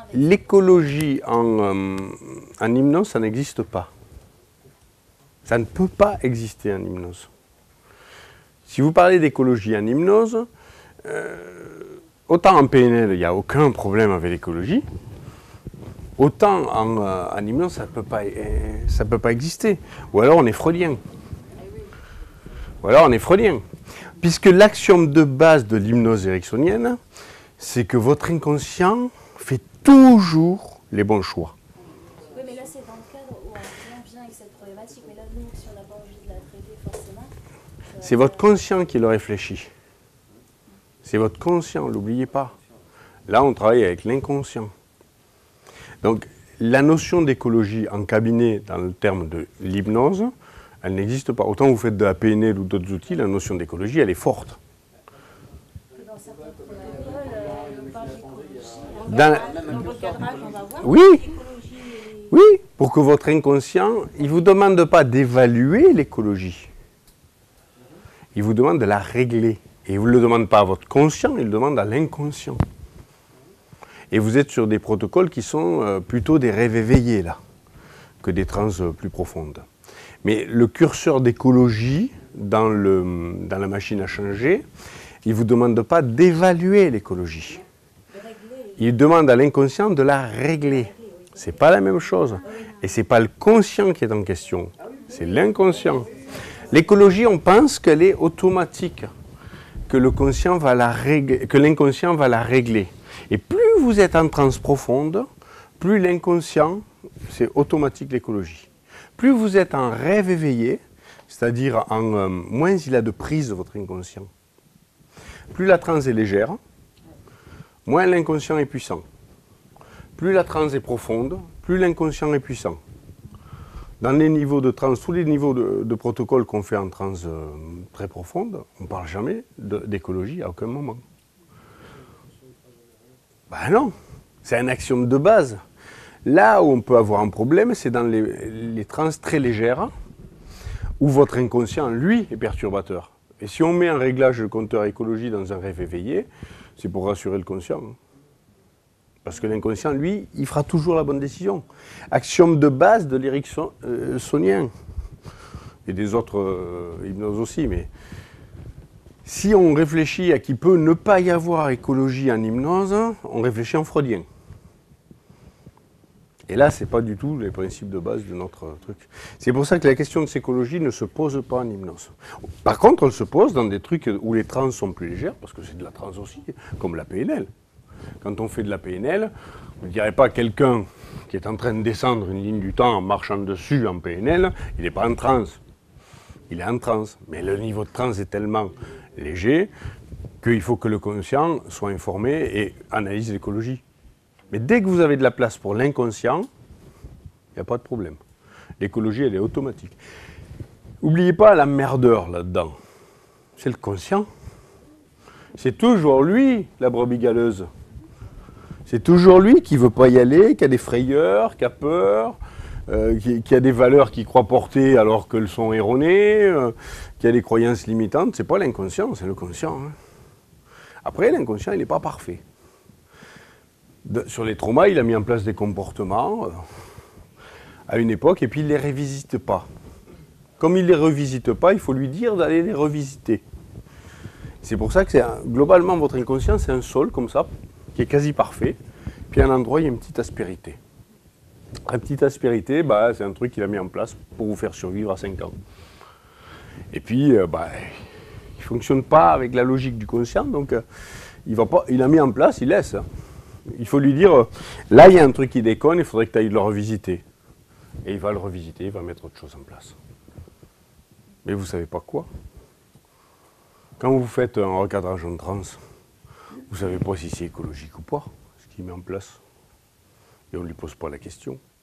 l'écologie en hypnose, ça n'existe pas. Ça ne peut pas exister en hypnose. Si vous parlez d'écologie en hypnose, autant en PNL, il n'y a aucun problème avec l'écologie, autant en hypnose, ça ne peut pas exister. Ou alors on est freudien. Ou alors on est freudien. Puisque l'axiome de base de l'hypnose ericksonienne, c'est que votre inconscient fait toujours les bons choix. Oui, mais là, c'est dans le cadre où un client vient avec cette problématique. Mais là, nous, si on n'a pas envie de la traiter, forcément... C'est votre conscient qui le réfléchit. C'est votre conscient, n'oubliez pas. Là, on travaille avec l'inconscient. Donc, la notion d'écologie en cabinet, dans le terme de l'hypnose, elle n'existe pas. Autant vous faites de la PNL ou d'autres outils, la notion d'écologie, elle est forte. Dans certains protocoles, on parle d'écologie. Dans le cadrage, on va voir. Oui, oui, pour que votre inconscient, il ne vous demande pas d'évaluer l'écologie. Il vous demande de la régler. Et il ne le demande pas à votre conscient, il le demande à l'inconscient. Et vous êtes sur des protocoles qui sont plutôt des rêves éveillés, là, que des trans plus profondes. Mais le curseur d'écologie dans la machine à changer, il ne vous demande pas d'évaluer l'écologie. Il demande à l'inconscient de la régler. Ce n'est pas la même chose. Et ce n'est pas le conscient qui est en question, c'est l'inconscient. L'écologie, on pense qu'elle est automatique, que l'inconscient va la régler. Et plus vous êtes en transe profonde, plus l'inconscient, c'est automatique l'écologie. Plus vous êtes en rêve éveillé, c'est-à-dire moins il a de prise votre inconscient, plus la transe est légère, moins l'inconscient est puissant. Plus la transe est profonde, plus l'inconscient est puissant. Dans les niveaux de transe, tous les niveaux de protocole qu'on fait en transe très profonde, on ne parle jamais d'écologie à aucun moment. Ben non, c'est un axiome de base. Là où on peut avoir un problème, c'est dans les transes très légères, où votre inconscient, lui, est perturbateur. Et si on met un réglage de compteur écologie dans un rêve éveillé, c'est pour rassurer le conscient. Parce que l'inconscient, lui, il fera toujours la bonne décision. Axiome de base de l'ericksonien. Et des autres hypnoses aussi, mais si on réfléchit à qu'il peut ne pas y avoir écologie en hypnose, on réfléchit en freudien. Et là, ce n'est pas du tout les principes de base de notre truc. C'est pour ça que la question de l'écologie ne se pose pas en hypnose. Par contre, elle se pose dans des trucs où les trans sont plus légères, parce que c'est de la trans aussi, comme la PNL. Quand on fait de la PNL, on ne dirait pas à quelqu'un qui est en train de descendre une ligne du temps en marchant dessus en PNL, il n'est pas en transe. Il est en transe. Mais le niveau de transe est tellement léger qu'il faut que le conscient soit informé et analyse l'écologie. Mais dès que vous avez de la place pour l'inconscient, il n'y a pas de problème. L'écologie, elle est automatique. N'oubliez pas la merdeur là-dedans. C'est le conscient. C'est toujours lui, la brebis galeuse. C'est toujours lui qui ne veut pas y aller, qui a des frayeurs, qui a peur, qui a des valeurs qu'il croit porter alors qu'elles sont erronées, qui a des croyances limitantes. Ce n'est pas l'inconscient, c'est le conscient. Hein. Après, l'inconscient, il n'est pas parfait. Sur les traumas, il a mis en place des comportements à une époque et puis il ne les revisite pas. Comme il ne les revisite pas, il faut lui dire d'aller les revisiter. C'est pour ça que globalement, votre inconscient, c'est un sol comme ça, qui est quasi parfait, puis à un endroit, il y a une petite aspérité. La petite aspérité, bah, c'est un truc qu'il a mis en place pour vous faire survivre à 5 ans. Et puis, il ne fonctionne pas avec la logique du conscient, donc il a mis en place, il laisse. Il faut lui dire, là, il y a un truc qui déconne, il faudrait que tu ailles le revisiter. Et il va le revisiter, il va mettre autre chose en place. Mais vous ne savez pas quoi. Quand vous faites un recadrage en transe, vous ne savez pas si c'est écologique ou pas, ce qu'il met en place. Et on ne lui pose pas la question.